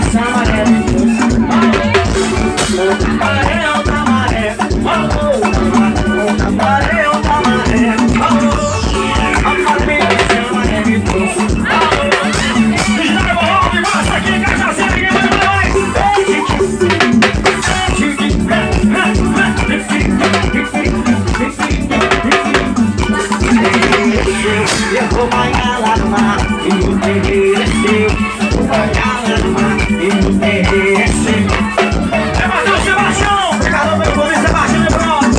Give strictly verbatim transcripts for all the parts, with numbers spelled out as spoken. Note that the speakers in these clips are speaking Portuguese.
essa maré me trouxe. Outra maré, outra maré, outra maré, outra maré, a maré, essa maré me trouxe. Eu vou banhar lá no mar e o terreiro é seu. Vou banhar lá no mar e o terreiro é seu. É Matheus Sebastião! Pegador meu povo, Sebastião e pronto!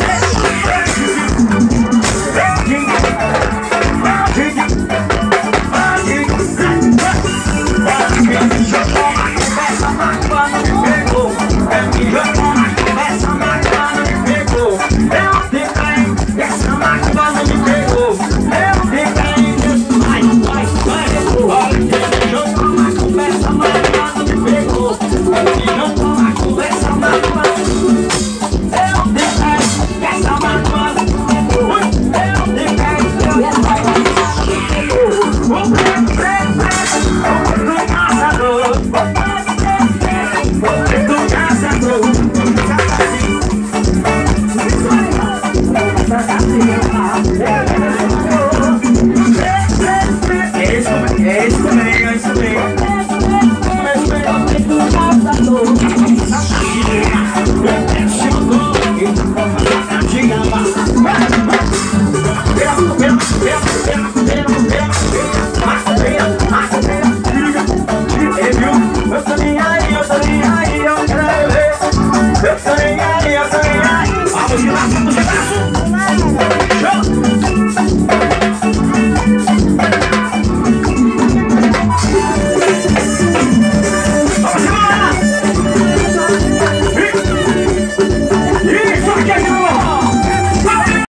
Essa máquina não me pegou. É me jogando, essa máquina não me pegou. Eu tenho cair, essa máquina não me pegou. Eu tenho cair, vai, vai, vai, olha, deixou tomar conversa, máquina não me pegou. Deixou tomar conversa, máquina. Eu tenho cair, essa máquina não me pegou. Eu tenho cair, essa máquina não me pegou. O preto, preto, preto, o preto caçador. É isso mesmo, é isso mesmo, é isso mesmo. Eu